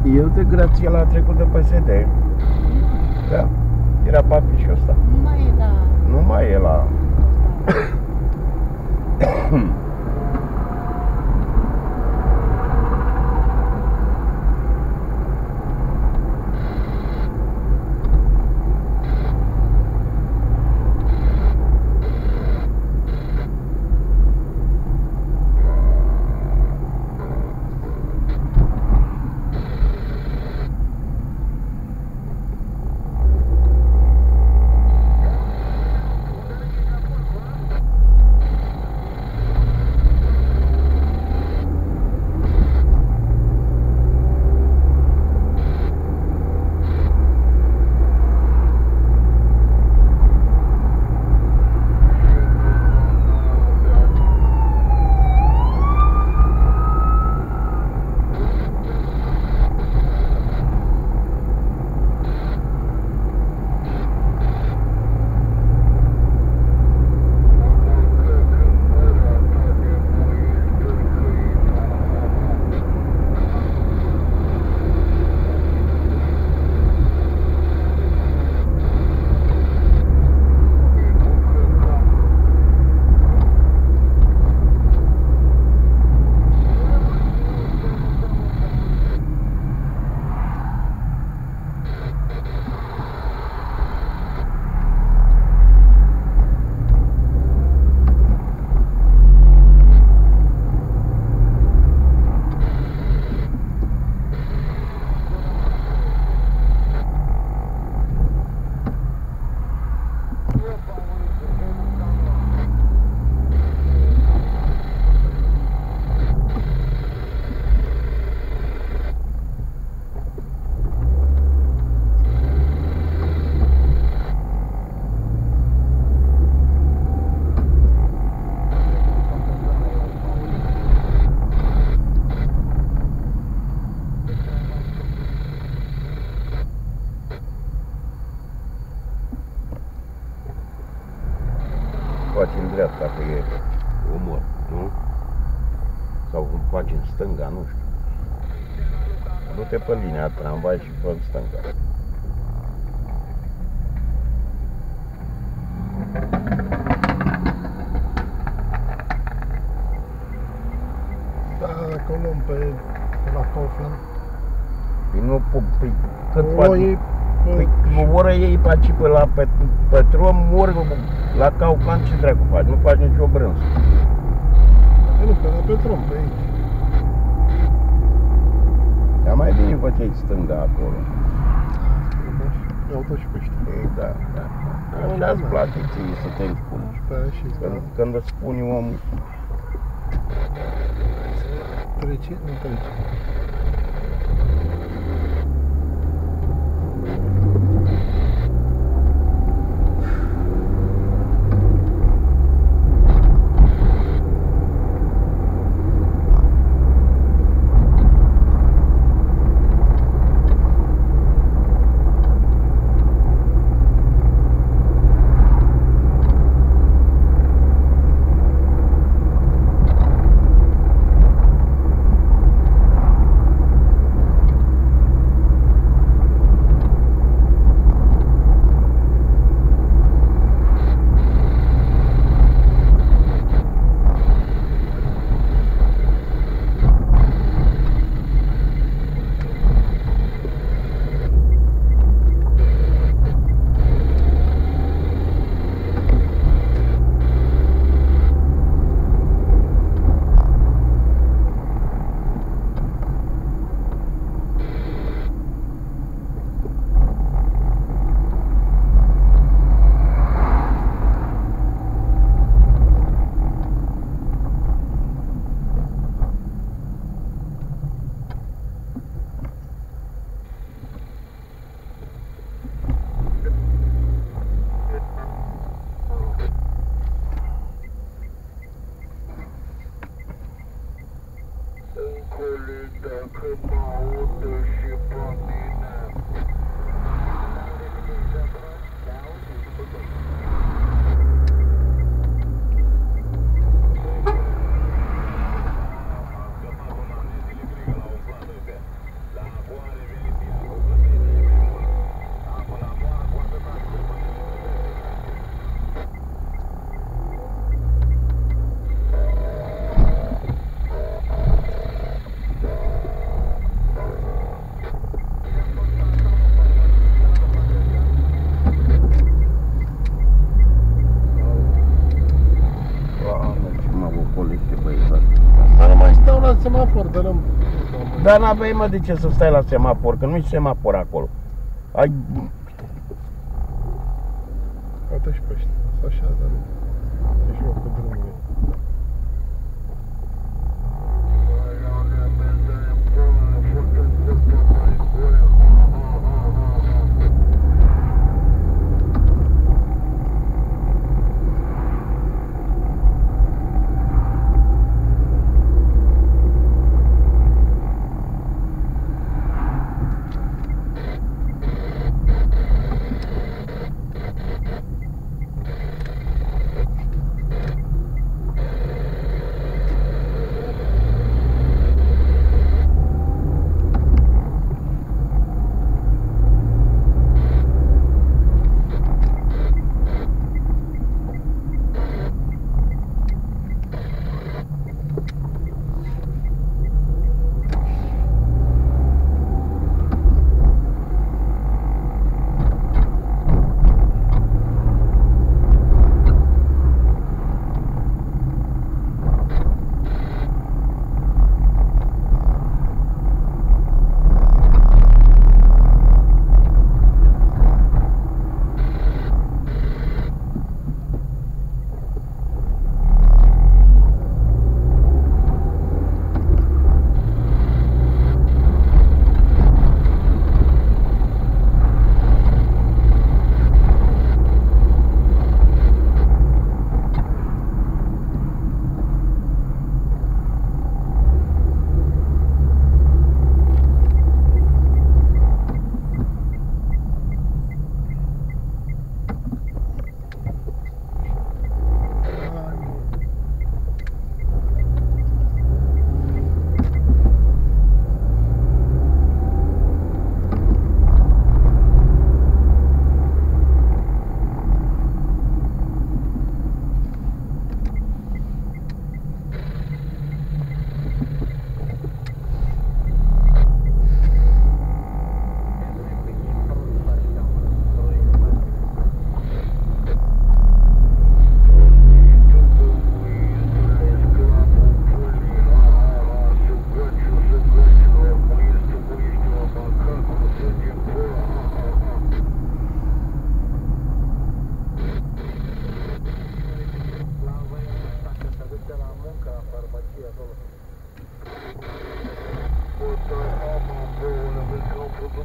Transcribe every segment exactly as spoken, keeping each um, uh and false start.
Eu de grație la trecut de P S D. Da. Era papișul ăsta. Nu mai e la... Nu mai e la... Poate în dreapta, că e omor, nu? Sau cum faci în stânga, nu știu. Du-te pe linia tramvai și pe stânga. Da, dacă o luăm pe, pe la Kaufland. Păi nu, păi cât O faci? iei Păi o oră iei pe aici, pe la pe, pe drum, ori la Kaufland, ce dracu faci? Nu faci nicio brânză. Nu, pe la Petrom, pe aici. Dar mai bine făceai stânga acolo. Iau tot și pe ăștia. Ei, da, da. Așa îți place ție să te spuni. Pe aia și Când, când îți spune omul. trece, nu trece. Dacă mă audă și pe mine. La sperăm. Dar n-aveai, mă, de ce să stai la semafor, că nu-i semafor acolo. Ai... Uite și pe ăștia, sunt așa, dar nu. E și eu cu drumul.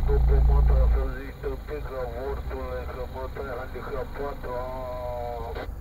Handicapată.